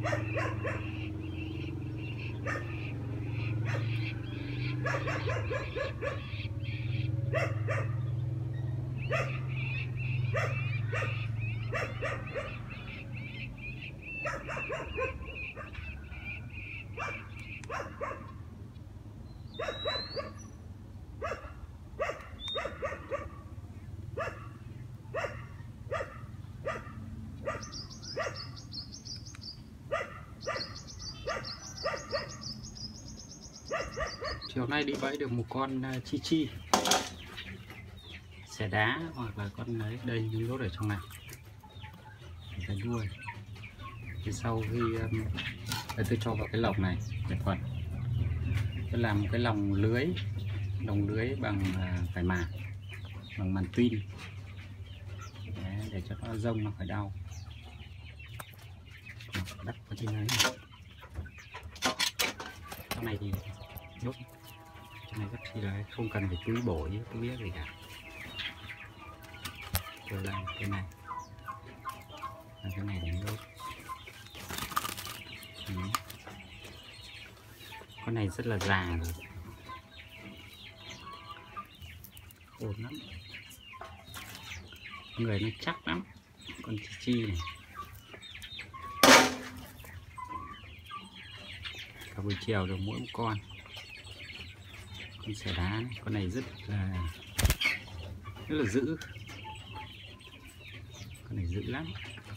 Chiều nay đi bẫy được một con chi chi xẻ đá, hoặc là con đấy đây những lốt ở trong này cái đuôi. Thì sau khi tôi cho vào cái lồng này để phần tôi làm một cái lồng lưới bằng vải màng, bằng màn pin để cho nó rông nó khỏi đau. Đặt vào trên đấy. Trong này thì nhốt, trong này rất chi là không cần phải túi bổ với túi biết gì cả. Tôi làm cái này và cái này để nhốt. Con này rất là già rồi, ổn lắm, người nó chắc lắm. Con chi chi này cả buổi chiều được mỗi một con xẻ đá này. Con này rất là dữ, con này dữ lắm.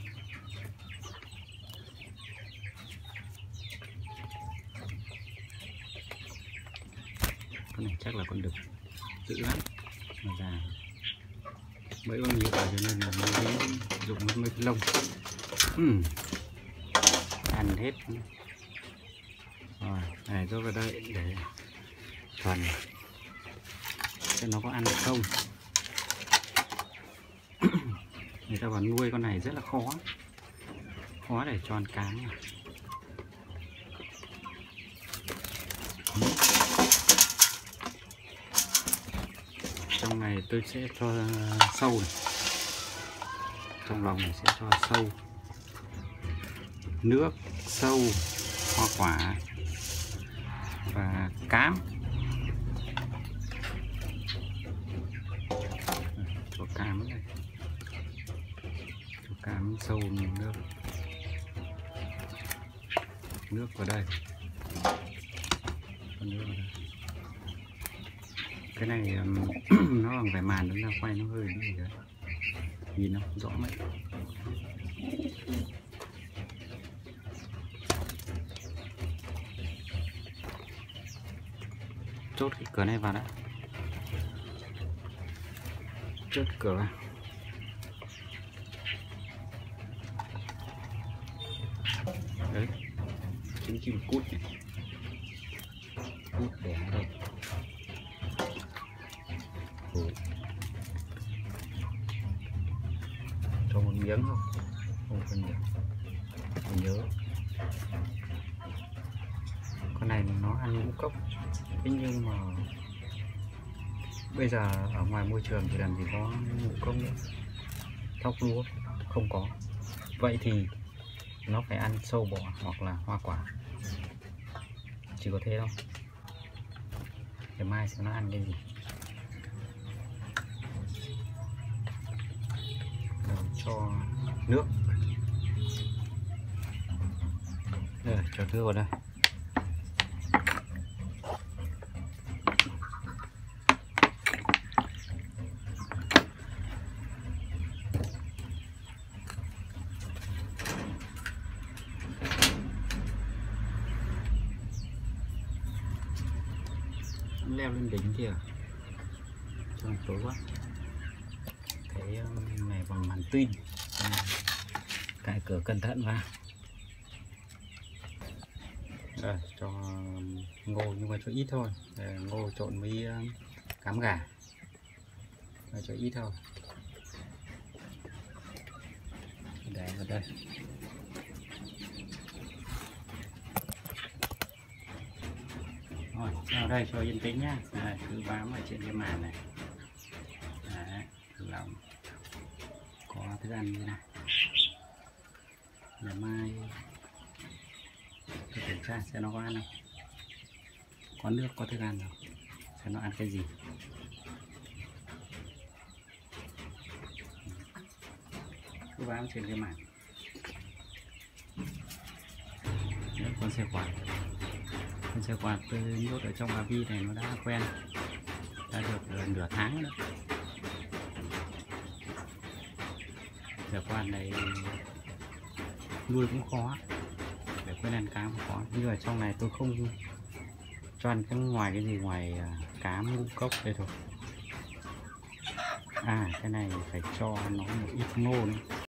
Con này chắc là con đực dữ lắm, mà già mấy bao nhiêu rồi cho nên là mới dùng mấy cái lông ăn hết rồi. Này cho vào đây để phần xem nó có ăn được không. Người ta bảo nuôi con này rất là khó để cho ăn cám này. Trong này tôi sẽ cho sâu này. Trong lòng này sẽ cho sâu, nước, sâu, hoa quả và cám. Cho cám này, cho cám, sâu, nước vào đây. Nước vào đây. Cái này nó bằng vải màn, đúng là quay nó hơi như thế, nhìn nó không rõ mấy. Chốt cái cửa này vào đã, chốt cửa vào. Đấy, trứng chim cút này, cút để ở đây. Cho một miếng không? Không cần nhiều. Mình nhớ con này nó ăn ngũ cốc, thế nhưng mà bây giờ ở ngoài môi trường thì làm gì có ngũ cốc nữa, thóc lúa không có. Vậy thì nó phải ăn sâu bọ hoặc là hoa quả, chỉ có thế thôi. Ngày mai sẽ nó ăn cái gì? Cho nước, cho nước vào đây. Leo lên đỉnh kìa, trông tối quá. Cái này bằng màn pin, cài cửa cẩn thận vào. Rồi cho ngô, nhưng mà cho ít thôi, ngô trộn với cám gà, cho ít thôi. Để vào đây. Rồi, vào đây cho yên tĩnh nhá. Cứ bám ở trên cái màn này. Đấy, thử lòng có thức ăn như này. Ngày mai kiểm tra xem nó có ăn không, có nước có thức ăn không, xem nó ăn cái gì. Cứ bám trên cái mảng. Đấy, con xe quạt tôi nhốt ở trong vi này nó đã quen, đã được nửa tháng nữa. Xe quạt này nuôi cũng khó, để quen ăn cá cũng khó, nhưng ở trong này tôi không cho ăn cái ngoài cái gì ngoài cá ngũ cốc đây thôi. À cái này phải cho nó một ít ngô nữa.